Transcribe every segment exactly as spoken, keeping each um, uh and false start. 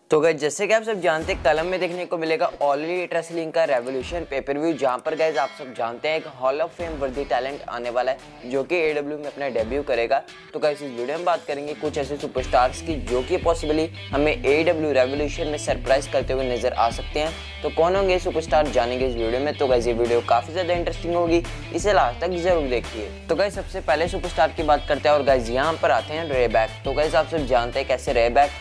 तो गाइस जैसे कि आप सब जानते हैं कलम में देखने को मिलेगा ऑल एलिट रेसलिंग का रेवोल्यूशन पेपर व्यू, जहां पर गाइस आप सब जानते हैं एक hall of fame worthy talent आने वाला है जो कि एडब्ल्यू में अपना डेब्यू करेगा। तो गाइस इस वीडियो में बात करेंगे कुछ ऐसे सुपरस्टार्स की जो कि पॉसिबली हमें एडब्ल्यू रेवोल्यूशन में सरप्राइज करते हुए नजर आ सकते हैं। तो कौन होंगे सुपरस्टार जानेंगे इस वीडियो में। तो गाइस ये वीडियो काफी ज्यादा इंटरेस्टिंग होगी, इसे लास्ट तक जरूर देखिए। तो गाइस सबसे पहले सुपरस्टार की बात करते हैं और गाइस यहाँ पर आते हैं रेबैक। तो गाइस आप सब जानते हैं कैसे रेबैक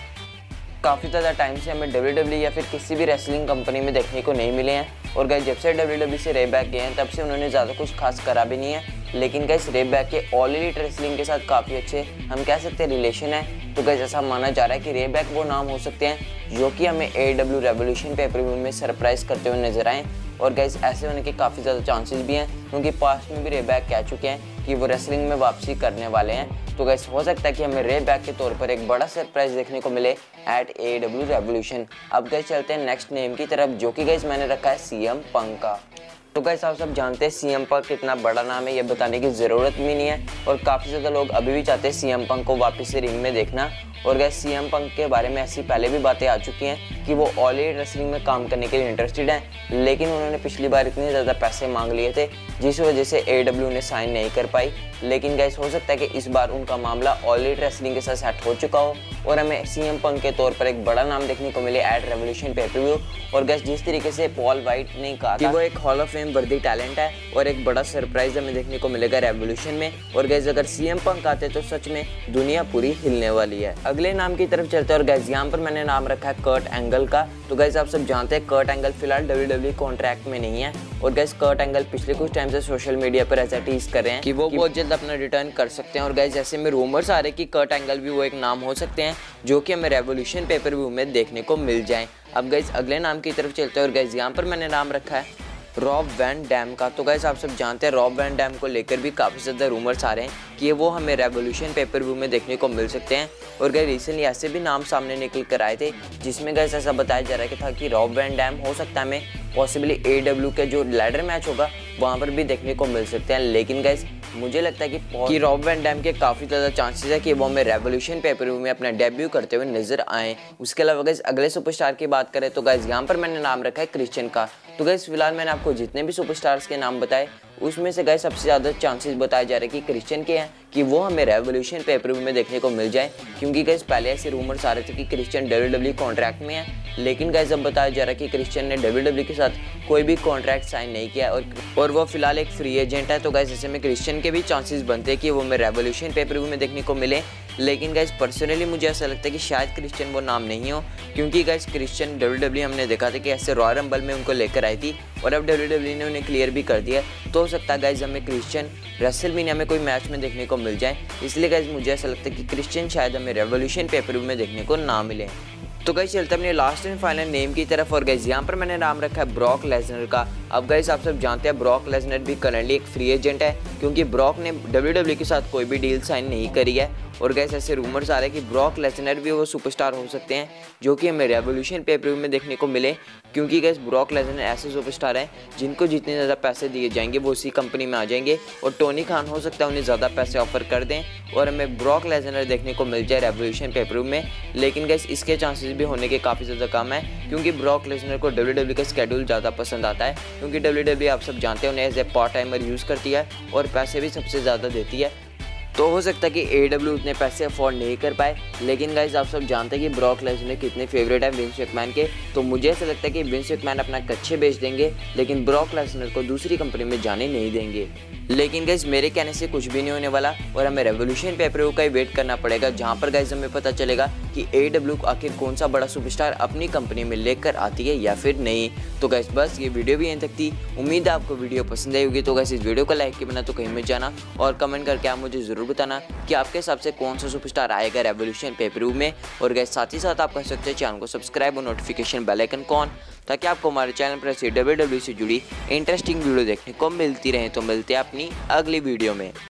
काफ़ी ज़्यादा टाइम से हमें डब्ल्यू डब्ल्यू या फिर किसी भी रेसलिंग कंपनी में देखने को नहीं मिले हैं। और गाइस जब से डब्ल्यू डब्ल्यू से रेबैक गए हैं तब से उन्होंने ज़्यादा कुछ खास करा भी नहीं है, लेकिन गाइस रेबैक के ऑल एलिट रेसलिंग के साथ काफ़ी अच्छे हम कह सकते हैं रिलेशन है। तो गाइस ऐसा माना जा रहा है कि रेबैक वो नाम हो सकते हैं जो कि हमें एडब्ल्यू रेवोल्यूशन पेपर व्यू में सरप्राइज करते हुए नजर आए। और गाइस ऐसे होने के काफ़ी ज़्यादा चांसेस भी हैं क्योंकि पास्ट में भी रेबैक कह चुके हैं कि वो रेसलिंग में वापसी करने वाले हैं। तो गाइस हो सकता है कि हमें रेबैक के तौर पर एक बड़ा सरप्राइज देखने को मिले एट एडब्ल्यू रेवोल्यूशन। अब गाइस चलते हैं नेक्स्ट नेम की तरफ जो कि गाइस मैंने रखा है सीएम पंक का। तो गाइस आप सब जानते हैं सीएम पंक कितना बड़ा नाम है, ये बताने की ज़रूरत भी नहीं है। और काफ़ी ज़्यादा लोग अभी भी चाहते हैं सीएम पंक को वापस से रिंग में देखना। और गाइस सीएम पंक के बारे में ऐसी पहले भी बातें आ चुकी हैं कि वो ऑल एलिट रेसलिंग में काम करने के लिए इंटरेस्टेड हैं, लेकिन उन्होंने पिछली बार इतने ज़्यादा पैसे मांग लिए थे जिस वजह से एडब्ल्यू ने साइन नहीं कर पाई। लेकिन गाइस हो सकता है कि इस बार उनका मामला ऑल एलिट रेसलिंग के साथ सेट हो चुका हो और हमें सीएम पंक के तौर पर एक बड़ा नाम देखने को मिले एट रेवोल्यूशन पेपर व्यू। और गाइस जिस तरीके से पॉल वाइट ने कहा कि वो एक hall of fame worthy talent है और एक बड़ा सरप्राइज हमें देखने को मिलेगा रेवोल्यूशन में। और गाइस अगर सीएम पंक आते तो सच में दुनिया पूरी हिलने वाली है। अगले नाम की तरफ चलते हैं और गाइस यहाँ पर मैंने नाम रखा है कर्ट एंगल का। तो गाइस आप सब जानते हैं कर्ट एंगल फिलहाल डब्ल्यू डब्ल्यू कॉन्ट्रैक्ट में नहीं है। और गाइस कर्ट एंगल पिछले कुछ टाइम से सोशल मीडिया पर ऐसा टीज कर रहे हैं कि वो बहुत जल्द अपना रिटर्न कर सकते हैं। और गाइस ऐसे में रूमर्स आ रहे हैं कि कर्ट एंगल भी वो एक नाम हो सकते हैं जो कि हमें रेवोल्यूशन पेपर व्यू में देखने को मिल जाए। अब गाइस अगले नाम की तरफ चलते हैं और गाइस यहाँ पर मैंने नाम रखा है रॉब वैन डैम का। तो गाइस आप सब जानते हैं रॉब वैन डैम को लेकर भी काफ़ी ज़्यादा रूमर्स आ रहे हैं कि वो हमें रेवोल्यूशन पेपर व्यू में देखने को मिल सकते हैं। और गाइस रिसेंटली ऐसे भी नाम सामने निकल कर आए थे जिसमें गाइस ऐसा बताया जा रहा है कि था कि रॉब वैन डैम हो सकता है हमें पॉसिबली एडब्ल्यू के जो लैडर मैच होगा वहाँ पर भी देखने को मिल सकते हैं। लेकिन गाइस मुझे लगता है कि कि रॉब वैन डैम के काफ़ी ज़्यादा चांसेस है कि वो हमें रेवोल्यूशन पेपर व्यू में अपना डेब्यू करते हुए नजर आए। उसके अलावा गाइस अगले सुपरस्टार की बात करें तो गाइस यहाँ पर मैंने नाम रखा है क्रिश्चियन का। तो गाइस फिलहाल मैंने आपको जितने भी सुपरस्टार्स के नाम बताए उसमें से गाइस सबसे ज़्यादा चांसेस बताए जा रहे हैं कि क्रिश्चियन के हैं कि वो हमें रेवोल्यूशन पेपर व्यू में देखने को मिल जाए। क्योंकि गाइस पहले ऐसे रूमर्स आ रहे थे कि क्रिश्चियन डब्ल्यू डब्ल्यू कॉन्ट्रैक्ट में है, लेकिन गाइस अब बताया जा रहा है कि क्रिश्चियन ने डब्ल्यू डब्ल्यू के साथ कोई भी कॉन्ट्रैक्ट साइन नहीं किया और और वो फिलहाल एक फ्री एजेंट है। तो गाइस ऐसे में क्रिश्चियन के भी चांसेस बनते हैं कि वो हमें रेवोल्यूशन पेपर व्यू में देखने को मिले। लेकिन गाइस पर्सनली मुझे ऐसा लगता है कि शायद क्रिश्चियन वो नाम नहीं हो, क्योंकि गाइस क्रिश्चियन डब्ल्यू डब्ल्यू हमने देखा था कि ऐसे रॉयल रंबल में उनको लेकर आई थी और अब डब्ल्यू डब्ल्यू ने उन्हें क्लियर भी कर दिया। तो हो सकता है गाइस हमें क्रिश्चियन रेसलमेनिया में कोई मैच में देखने को मिल जाए। इसलिए गाइस मुझे ऐसा लगता है कि क्रिश्चियन शायद हमें रेवोल्यूशन पेपर व्यू में देखने को ना मिले। तो गाइस चलते अपने लास्ट एंड फाइनल नेम की तरफ और गाइस यहाँ पर मैंने नाम रखा है ब्रॉक लेसनर का। अब गाइस आप सब जानते हैं ब्रॉक लेसनर भी करंटली एक फ्री एजेंट है क्योंकि ब्रॉक ने डब्ल्यू डब्ल्यू के साथ कोई भी डील साइन नहीं करी है। और गाइस ऐसे रूमर्स आ रहे हैं कि ब्रॉक लेसनर भी वो सुपरस्टार हो सकते हैं जो कि हमें रेवोल्यूशन पेपर व्यू में देखने को मिले। क्योंकि गाइस ब्रॉक लेसनर ऐसे सुपरस्टार हैं जिनको जितने ज़्यादा पैसे दिए जाएंगे वो उसी कंपनी में आ जाएंगे और टोनी खान हो सकता है उन्हें ज़्यादा पैसे ऑफर कर दें और हमें ब्रॉक लेसनर देखने को मिल जाए रेवोल्यूशन पेपर व्यू में। लेकिन गाइस इसके चांसेस भी होने के काफ़ी ज़्यादा कम है क्योंकि ब्रॉक लेसनर को डब्ल्यू डब्ल्यू का स्केड्यूल ज़्यादा पसंद आता है क्योंकि डब्ल्यू डब्ल्यू आप सब जानते हैं उन्हें as a part timer use करती है और पैसे भी सबसे ज़्यादा देती है। तो हो सकता है कि एडब्ल्यू उतने पैसे अफोर्ड नहीं कर पाए। लेकिन गाइस आप सब जानते हैं कि ब्रॉक लेसनर कितने फेवरेट है विंस मैकमैन के, तो मुझे ऐसा लगता है कि विंस मैकमैन अपना कच्चे बेच देंगे लेकिन ब्रॉक लेसनर को दूसरी कंपनी में जाने नहीं देंगे। लेकिन गाइस मेरे कहने से कुछ भी नहीं होने वाला और हमें रेवोल्यूशन पेपर व्यू का ही वेट करना पड़ेगा जहां पर गाइस हमें पता चलेगा कि एडब्ल्यू आखिर कौन सा बड़ा सुपरस्टार अपनी कंपनी में लेकर आती है या फिर नहीं। तो गाइस बस ये वीडियो भी यहीं तक थी। उम्मीद है आपको वीडियो पसंद आई होगी। तो गाइस इस वीडियो को लाइक के बिना तो कहीं मत जाना और कमेंट करके आप मुझे ज़रूर बताना कि आपके हिसाब से कौन सा सुपरस्टार आएगा रेवोल्यूशन पेपर व्यू में। और गाइस साथ ही साथ आप कर सकते हैं चैनल को सब्सक्राइब और नोटिफिकेशन बेल आइकन कॉन, ताकि आपको हमारे चैनल पर ऐसी डब्ल्यू डब्ल्यू से जुड़ी इंटरेस्टिंग वीडियो देखने को मिलती रहे। तो मिलते हैं अपनी अगली वीडियो में।